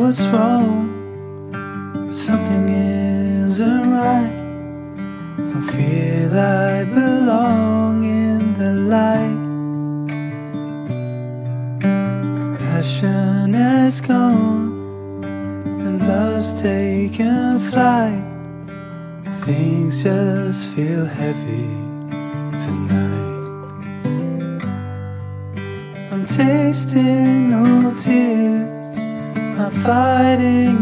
what's wrong, but something isn't right. Don't feel I belong in the light. Passion has gone and love's taken flight. Things just feel heavy tonight. I'm tasting no tears, I'm fighting